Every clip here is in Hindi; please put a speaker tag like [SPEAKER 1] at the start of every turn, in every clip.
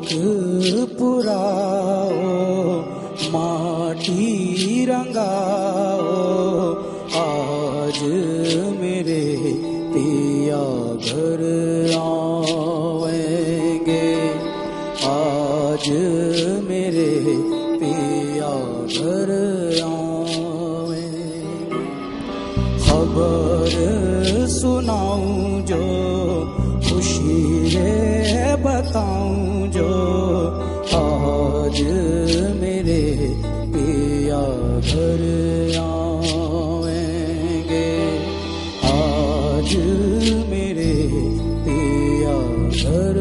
[SPEAKER 1] पुराओ माटी रंगाओ आज मेरे पिया घर आएंगे आज मेरे पिया घर आएंगे खबर सुनाऊं जो खुशी रे बताऊं जो आज मेरे पिया घर आएंगे आज मेरे पिया घर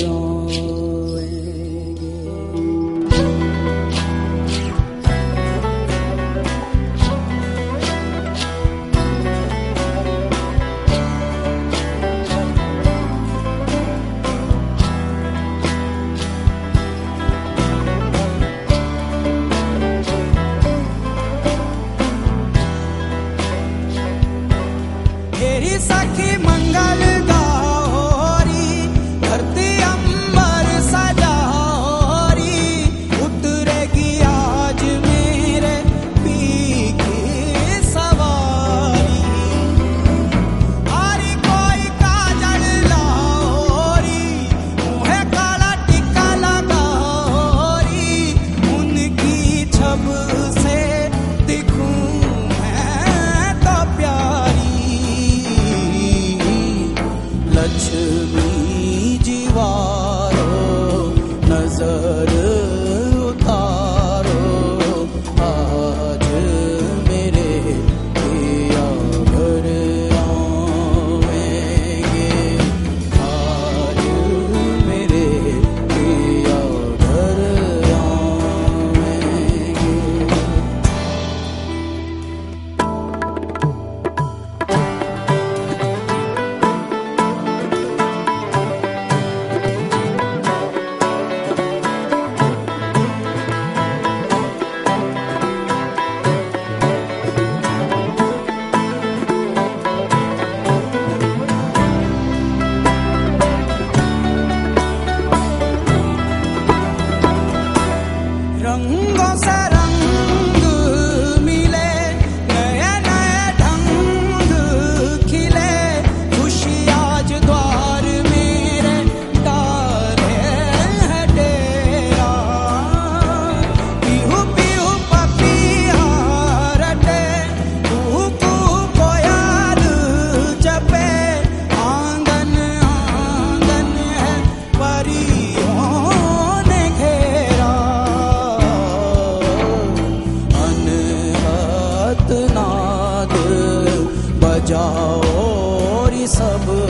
[SPEAKER 1] सखी मंगल गौरी धरती अंबर सजारी उतरेगी आज मेरे पी की सवारी आरी कोई काजल लाओरी मुँहे काला टिक्का लगाओरी उनकी छब से दिखूं मैं तो प्यारी लक्ष्मी जीवारो नजर उतारो आज मेरे पिया घर आएंगे आज मेरे पिया घर आएंगे रंगों से रंग मिले नए नए ढंग खिले खुशी आज द्वार मेरे डाले है डेरा पीहू पीहू पपिया रटे कुहू कुहू कोयल जपे आंगन आंगन है परियों ने घेरा नाद बजाओ री सब